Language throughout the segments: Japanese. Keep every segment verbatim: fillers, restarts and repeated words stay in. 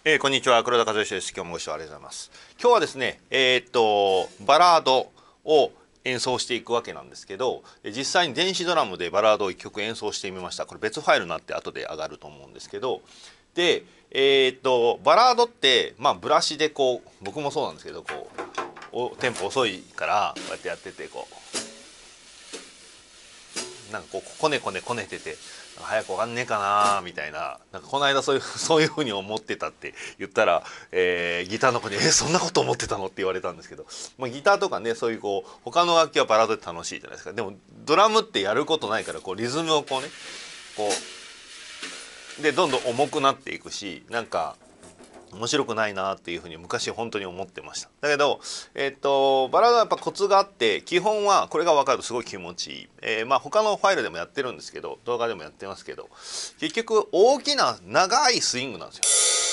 えー、こんにちは、黒田和義です。今日もご視聴ありがとうございます。今日はですね、えー、っとバラードを演奏していくわけなんですけど、実際に電子ドラムでバラードをいっきょく演奏してみました。これ別ファイルになって後で上がると思うんですけど、で、えー、っとバラードってまあブラシでこう、僕もそうなんですけど、こうテンポ遅いからこうやってやってて、こうなんかこうこねこねこねてて。早くわかんねえかなみたいな、なんかこの間そういうそういうふうに思ってたって言ったら、えー、ギターの子に「えそんなこと思ってたの?」って言われたんですけど、まあ、ギターとかね、そういうこう他の楽器はバラードって楽しいじゃないですか。でもドラムってやることないから、こうリズムをこうね、こうでどんどん重くなっていくし、なんか面白くないなっていうふうに昔本当に思ってました。だけど、えっとバラードはやっぱコツがあって、基本はこれが分かるとすごい気持ちいい。えー、まあ他のファイルでもやってるんですけど、動画でもやってますけど、結局大きな長いスイングなんですよ。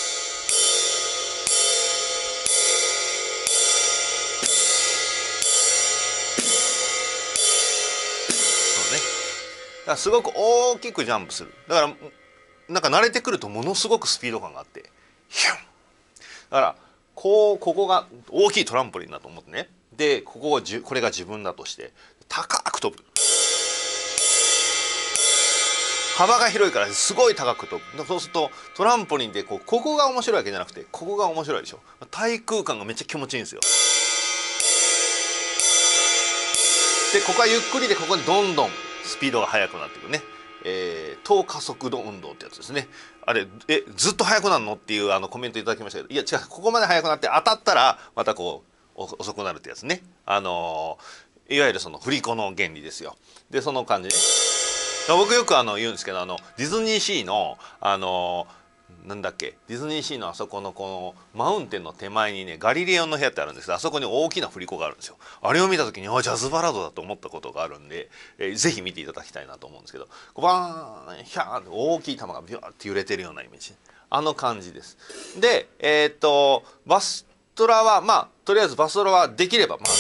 そうね。だからすごく大きくジャンプする。だからなんか慣れてくるとものすごくスピード感があって、ヒュン。だからこうここが大きいトランポリンだと思ってね。でここをじゅこれが自分だとして高く飛ぶ。幅が広いからすごい高く飛ぶ。そうするとトランポリンでこうここが面白いわけじゃなくて、ここが面白いでしょ。対空間がめっちゃ気持ちいいんですよ。でここはゆっくりで、ここでどんどんスピードが速くなっていくね。えー、等加速度運動ってやつですね。あれえずっと速くなるのっていうあのコメントいただきましたけど、いや違う、ここまで速くなって当たったらまたこう遅くなるってやつね。あのー、いわゆるその振り子の原理ですよ。でその感じね。僕よくあの言うんですけど、あのディズニーシーのあのーなんだっけ、ディズニーシーのあそこのこのマウンテンの手前にね、ガリレオの部屋ってあるんですけど、あそこに大きな振り子があるんですよ。あれを見た時にあジャズバラードだと思ったことがあるんで、えー、ぜひ見ていただきたいなと思うんですけど、バーンヒャーンって大きい球がビューって揺れてるようなイメージ、あの感じです。でえー、っとバストラはまあとりあえずバストラはできればまあこ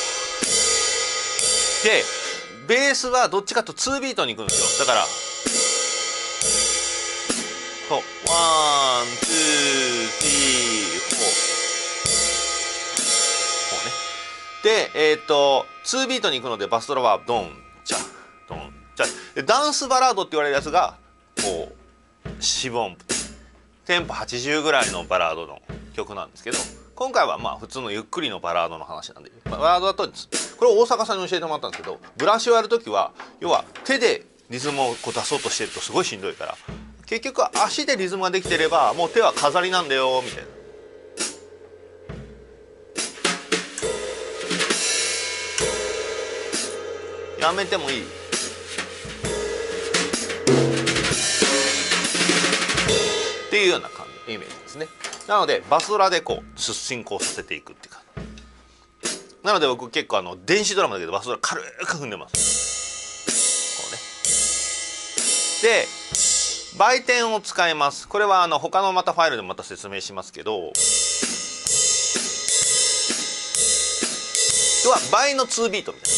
うで、ベースはどっちかとツービートに行くんですよ。だからワン、ツー、スリー、フォー。こうね。で、えっと、ツービートに行くので、バストラはドン、チャ、ドン、チャ。で、ダンスバラードって言われるやつが、こう、四分音符。テンポはちじゅうぐらいのバラードの曲なんですけど、今回はまあ普通のゆっくりのバラードの話なんで、バラードだと、これを大阪さんに教えてもらったんですけど、ブラシをやるときは、要は手でリズムをこう出そうとしてるとすごいしんどいから、結局足でリズムができてればもう手は飾りなんだよみたいな。やめてもいいっていうような感じイメージですね。なのでバスドラでこう進行させていくっていうか、なので僕結構あの電子ドラムだけどバスドラ軽く踏んでます。こうね。で売点を使います。これはあの他のまたファイルでもまた説明しますけど、要は倍のツービートみたいな。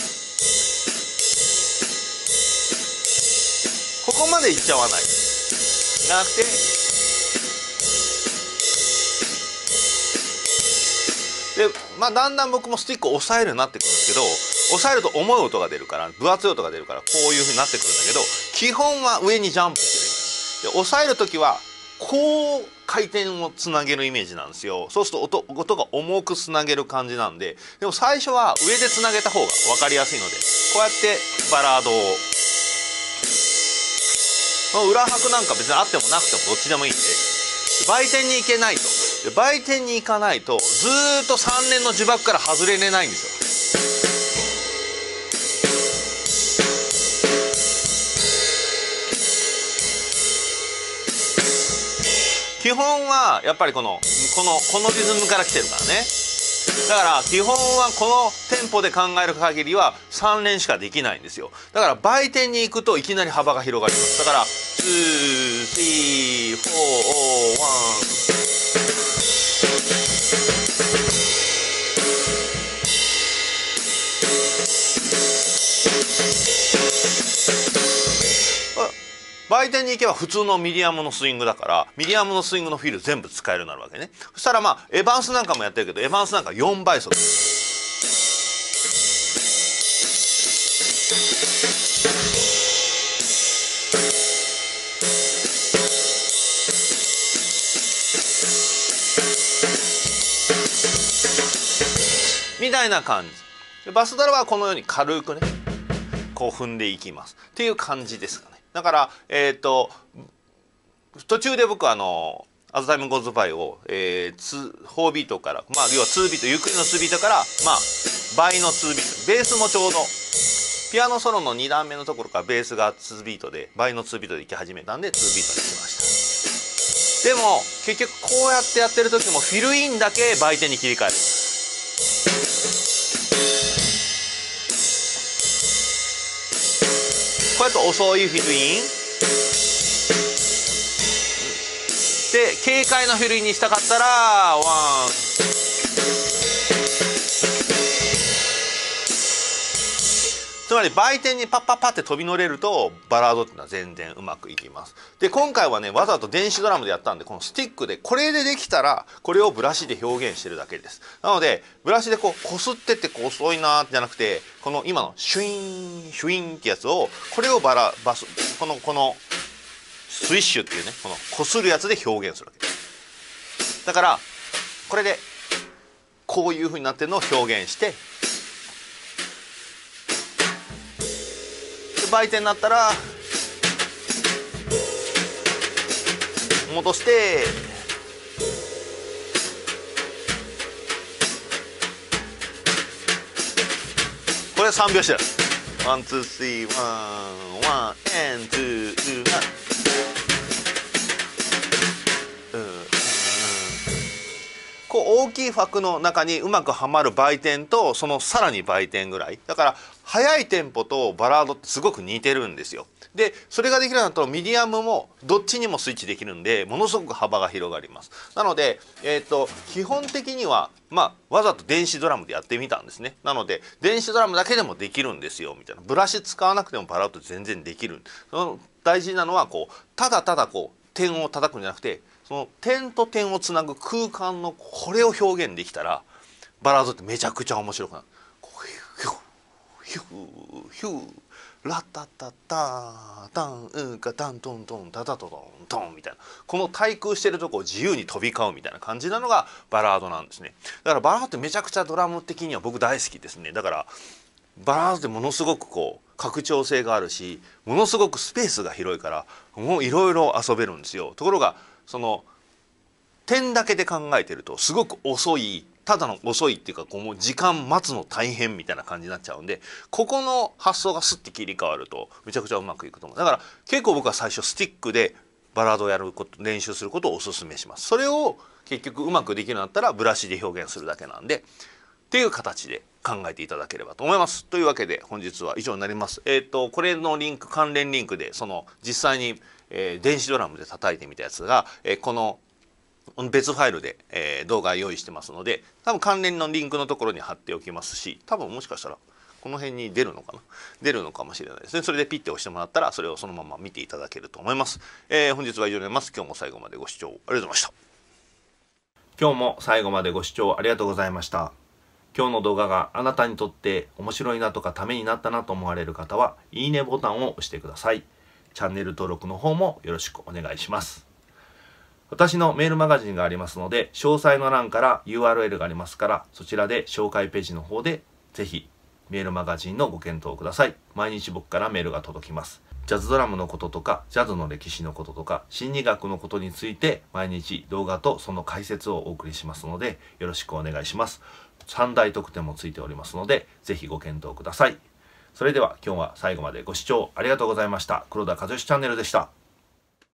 ここまでいっちゃわないじゃなくて、でまあだんだん僕もスティックを押さえるようになってくるんですけど、押さえると重い音が出るから、分厚い音が出るから、こういうふうになってくるんだけど、基本は上にジャンプしてる。で押さえる時はこう回転をつなげるイメージなんですよ。そうすると 音, 音が重くつなげる感じなんで、でも最初は上でつなげた方が分かりやすいので、こうやってバラードを裏拍なんか別にあってもなくてもどっちでもいいんで、売点に行けないと。で売点に行かないとずーっとさんねんの呪縛から外れれないんですよ。基本はやっぱりこのこのこのリズムから来てるからね。だから基本はこのテンポで考える限りはさん連しかできないんですよ。だから売点に行くといきなり幅が広がります。だからツー、スリー、フォー、ワン。売売店に行けば普通のミディアムのスイングだから、ミディアムのスイングのフィル全部使えるようになるわけね。そしたらまあエヴァンスなんかもやってるけど、エヴァンスなんかよんばい速みたいな感じ。バスドラはこのように軽くねこう踏んでいきますっていう感じですかね。だからえっと途中で僕はあの「アズタイムゴーズバイを」えー、よんビートからまあ要はにビートゆっくりのにビートからまあ倍のにビート、ベースもちょうどピアノソロのに段目のところからベースがにビートで倍のにビートでいき始めたんでにビートにしました。でも結局こうやってやってる時もフィルインだけ倍点に切り替える。こうやって遅いフィルインで軽快なフィルインにしたかったらワンつまり売店にパッパッパって飛び乗れるとバラードっていうのは全然うまくいきます。で今回はねわざと電子ドラムでやったんでこのスティックでこれでできたらこれをブラシで表現してるだけです。なのでブラシでこうこすってってこう遅いなーじゃなくてこの今のシュイーンシュイーンってやつをこれをバラバスこのこのスイッシュっていうねこのこするやつで表現するわけです。だからこれでこういう風になってるのを表現して売店になったら戻してこれさん拍子だ。ワンツースリーワンワンエンツーワンこう大きいファクの中にうまくはまる売店とそのさらに売店ぐらいだから速いテンポとバラードってすごく似てるんですよ。でそれができるようになるとミディアムもどっちにもスイッチできるんでものすごく幅が広がります。なので、えー、と基本的には、まあ、わざと電子ドラムでやってみたんですね。なので電子ドラムだけでもできるんですよみたいなブラシ使わなくてもバラード全然できる。その大事なのはこうただただこう点を叩くんじゃなくてその点と点をつなぐ空間のこれを表現できたらバラードってめちゃくちゃ面白くなる。ヒューヒューヒューラタタタタンウカタントントンタタトトントンみたいなこの対空してるとこを自由に飛び交うみたいな感じなのがバラードなんですね。だからバラードってめちゃくちゃドラム的には僕大好きですね。だからバラードってものすごくこう拡張性があるしものすごくスペースが広いからもういろいろ遊べるんですよ。ところがその点だけで考えてるとすごく遅いただの遅いっていうかこうもう時間待つの大変みたいな感じになっちゃうんでここの発想がスッて切り替わるとめちゃくちゃうまくいくと思う。だから結構僕は最初スティックでバラードをやること練習することをおすすめします。それを結局うまくできるようになったらブラシで表現するだけなんでっていう形で考えていただければと思います。というわけで本日は以上になります。えっとこれのリンク関連リンクでその実際に、えー、電子ドラムで叩いてみたやつが、えー、この別ファイルで、えー、動画用意してますので多分関連のリンクのところに貼っておきますし多分もしかしたらこの辺に出るのかな出るのかもしれないですね。それでピッて押してもらったらそれをそのまま見ていただけると思います。えー、本日は以上になります。今日も最後までご視聴ありがとうございました。今日も最後までご視聴ありがとうございました。今日の動画があなたにとって面白いなとかためになったなと思われる方はいいねボタンを押してください。チャンネル登録の方もよろしくお願いします。私のメールマガジンがありますので詳細の欄から ユーアールエル がありますからそちらで紹介ページの方でぜひメールマガジンのご検討ください。毎日僕からメールが届きます。ジャズドラムのこととかジャズの歴史のこととか心理学のことについて毎日動画とその解説をお送りしますのでよろしくお願いします。さん大特典もついておりますのでぜひご検討ください。それでは今日は最後までご視聴ありがとうございました。黒田和義チャンネルでした。